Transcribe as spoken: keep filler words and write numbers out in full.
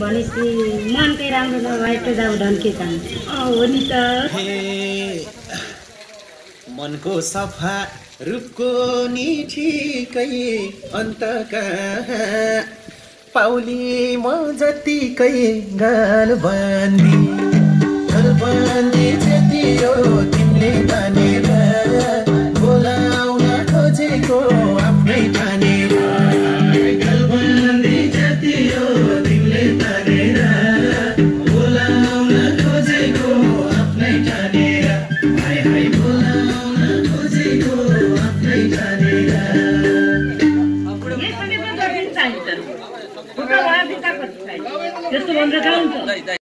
भनेपछि मनकै राम्रो नभएको जाउँ के चाहन्छ हो नि त मनको सफा रूपको नि ठिकै अन्तका पाउली म जतिकै गालबन्दी गालबन्दी जति हो तिमीले तानेर बोलाउन खोजेको आफ्नै ठानेर गालबन्दी जति हो तिमीले तानेर बोलाउन खोजेको आफ्नै ठानेर हाय हाय बोलाउन खोजेको आफ्नै ठानेर त्यस्तो भनेर गाउँछ